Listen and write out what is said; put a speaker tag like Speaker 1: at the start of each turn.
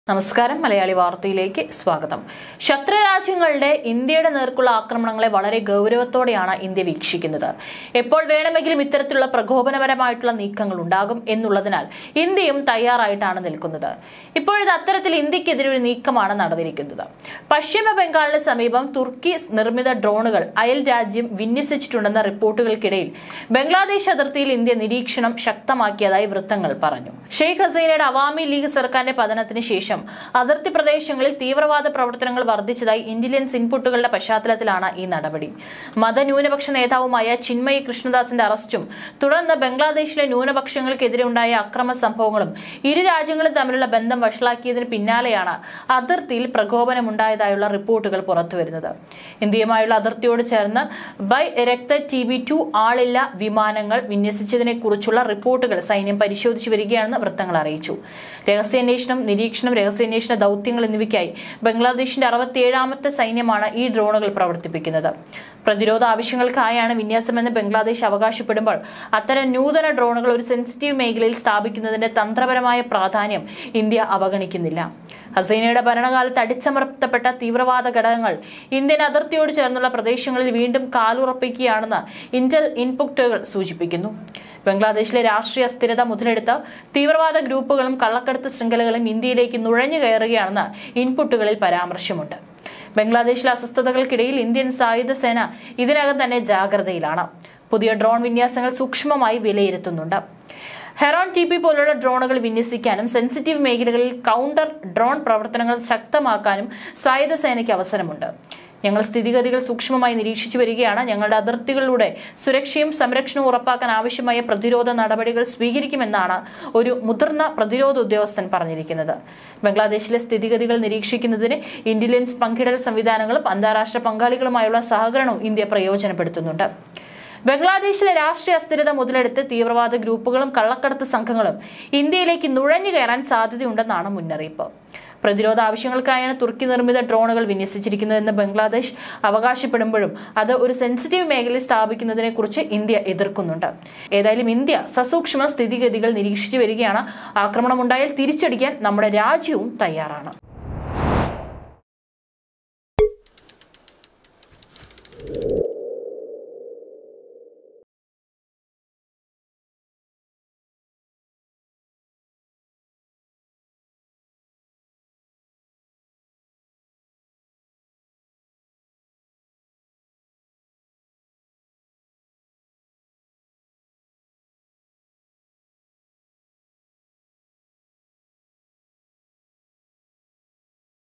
Speaker 1: നമസ്കാരം മലയാളി വാർത്തയിലേക്ക് സ്വാഗതം. ശത്രുരാജ്യങ്ങളുടെ ഇന്ത്യയുടെ നേർക്കുള്ള ആക്രമണങ്ങളെ വളരെ ഗൗരവത്തോടെയാണ് ഇന്ത്യ വീക്ഷിക്കുന്നത്. എപ്പോൾ വേണമെങ്കിലും ഇത്തരത്തിലുള്ള പ്രകോപനപരമായിട്ടുള്ള നീക്കങ്ങൾ ഉണ്ടാകും എന്നുള്ളതിനാൽ ഇന്ത്യയും തയ്യാറായിട്ടാണ് നിൽക്കുന്നത്. ഇപ്പോഴത്തെ അത്തരത്തിൽ ഇന്ത്യക്കെതിരെ ഒരു നീക്കമാണ് നടന്നിരിക്കുന്നത്. പശ്ചിമ ബംഗാളിന് സമീപം തുർക്കി നിർമ്മിത ഡ്രോണുകൾ അയൽ രാജ്യം വിന്യസിച്ചിട്ടുണ്ടെന്ന റിപ്പോർട്ടുകൾക്കിടയിൽ ബംഗ്ലാദേശ് അതിർത്തിയിൽ ഇന്ത്യ നിരീക്ഷണം ശക്തമാക്കിയതായി വൃത്തങ്ങൾ പറഞ്ഞു. ഷെയ്ഖ് ഹസീനയുടെ അവാമി ലീഗ് സർക്കാരിന്റെ പതനത്തിന് ശേഷം അതിർത്തി പ്രദേശങ്ങളിൽ തീവ്രവാദ പ്രവർത്തനങ്ങൾ വർദ്ധിച്ചതായി ഇന്റലിജൻസ് ഇൻപുട്ടുകളുടെ പശ്ചാത്തലത്തിലാണ് ഈ നടപടി. മതന്യൂനപക്ഷ നേതാവുമായ ചിന്മയി കൃഷ്ണദാസിന്റെ അറസ്റ്റും തുടർന്ന് ബംഗ്ലാദേശിലെ ന്യൂനപക്ഷങ്ങൾക്കെതിരെ ഉണ്ടായ അക്രമ സംഭവങ്ങളും ഇരു രാജ്യങ്ങളും തമ്മിലുള്ള ബന്ധം വഷളാക്കിയതിന് പിന്നാലെയാണ് അതിർത്തിയിൽ പ്രകോപനമുണ്ടായതായുള്ള റിപ്പോർട്ടുകൾ പുറത്തുവരുന്നത്. ഇന്ത്യയുമായുള്ള അതിർത്തിയോട് ചേർന്ന് ബൈരക്ത TB2 ആളില്ല വിമാനങ്ങൾ വിന്യസിച്ചതിനെ കുറിച്ചുള്ള റിപ്പോർട്ടുകൾ സൈന്യം പരിശോധിച്ചു വരികയാണെന്ന് വൃത്തങ്ങൾ അറിയിച്ചു. രഹസ്യാന്വേഷണം, നിരീക്ഷണം, രഹസ്യാന്വേഷണ ദൌത്യങ്ങൾ എന്നിവയ്ക്കായി ബംഗ്ലാദേശിന്റെ 67ാമത്തെ സൈന്യമാണ് ഈ ഡ്രോണുകൾ പ്രവർത്തിപ്പിക്കുന്നത്. പ്രതിരോധ ആവശ്യങ്ങൾക്കായാണ് വിന്യാസമെന്ന് ബംഗ്ലാദേശ് അവകാശപ്പെടുമ്പോൾ അത്തരം നൂതന ഡ്രോണുകൾ ഒരു സെൻസിറ്റീവ് മേഖലയിൽ സ്ഥാപിക്കുന്നതിന്റെ തന്ത്രപരമായ പ്രാധാന്യം ഇന്ത്യ അവഗണിക്കുന്നില്ല. ഹസീനയുടെ ഭരണകാലത്ത് അടിച്ചമർത്തപ്പെട്ട തീവ്രവാദ ഘടകങ്ങൾ ഇന്ത്യൻ അതിർത്തിയോട് ചേർന്നുള്ള പ്രദേശങ്ങളിൽ വീണ്ടും കാലുറപ്പിക്കുകയാണെന്ന് ഇന്റൽ ഇൻപുട്ടുകൾ സൂചിപ്പിക്കുന്നു. ബംഗ്ലാദേശിലെ രാഷ്ട്രീയ അസ്ഥിരത മുതലെടുത്ത് തീവ്രവാദ ഗ്രൂപ്പുകളും കള്ളക്കടത്ത് ശൃംഖലകളും ഇന്ത്യയിലേക്ക് നുഴഞ്ഞു കയറുകയാണെന്ന് ഇൻപുട്ടുകളിൽ പരാമർശമുണ്ട്. ബംഗ്ലാദേശിലെ അസ്വസ്ഥതകൾക്കിടയിൽ ഇന്ത്യൻ സായുധ സേന ഇതിനകം തന്നെ ജാഗ്രതയിലാണ്. പുതിയ ഡ്രോൺ വിന്യാസങ്ങൾ സൂക്ഷ്മമായി വിലയിരുത്തുന്നുണ്ട്. ഹെറോൺ TP പോലുള്ള ഡ്രോണുകൾ വിന്യസിക്കാനും സെൻസിറ്റീവ് മേഖലകളിൽ കൗണ്ടർ ഡ്രോൺ പ്രവർത്തനങ്ങൾ ശക്തമാക്കാനും സായുധ സേനയ്ക്ക് അവസരമുണ്ട്. ഞങ്ങൾ സ്ഥിതിഗതികൾ സൂക്ഷ്മമായി നിരീക്ഷിച്ചു വരികയാണ്. ഞങ്ങളുടെ അതിർത്തികളിലൂടെ സുരക്ഷയും സംരക്ഷണവും ഉറപ്പാക്കാൻ ആവശ്യമായ പ്രതിരോധ നടപടികൾ സ്വീകരിക്കുമെന്നാണ് ഒരു മുതിർന്ന പ്രതിരോധ ഉദ്യോഗസ്ഥൻ പറഞ്ഞിരിക്കുന്നത്. ബംഗ്ലാദേശിലെ സ്ഥിതിഗതികൾ നിരീക്ഷിക്കുന്നതിന് ഇന്റലിജൻസ് പങ്കിടൽ സംവിധാനങ്ങളും അന്താരാഷ്ട്ര പങ്കാളികളുമായുള്ള സഹകരണവും ഇന്ത്യ പ്രയോജനപ്പെടുത്തുന്നുണ്ട്. ബംഗ്ലാദേശിലെ രാഷ്ട്രീയ അസ്ഥിരത മുതലെടുത്ത് തീവ്രവാദ ഗ്രൂപ്പുകളും കള്ളക്കടത്ത് സംഘങ്ങളും ഇന്ത്യയിലേക്ക് നുഴഞ്ഞു കയറാൻ സാധ്യതയുണ്ടെന്നാണ് മുന്നറിയിപ്പ്. പ്രതിരോധ ആവശ്യങ്ങൾക്കായാണ് തുർക്കി നിർമ്മിത ഡ്രോണുകൾ വിന്യസിച്ചിരിക്കുന്നതെന്ന് ബംഗ്ലാദേശ് അവകാശപ്പെടുമ്പോഴും അത് ഒരു സെൻസിറ്റീവ് മേഖലയിൽ സ്ഥാപിക്കുന്നതിനെ കുറിച്ച് ഇന്ത്യ എതിർക്കുന്നുണ്ട്. ഏതായാലും ഇന്ത്യ സസൂക്ഷ്മ സ്ഥിതിഗതികൾ നിരീക്ഷിച്ചു വരികയാണ്. ആക്രമണമുണ്ടായാൽ തിരിച്ചടിക്കാൻ നമ്മുടെ രാജ്യവും തയ്യാറാണ്.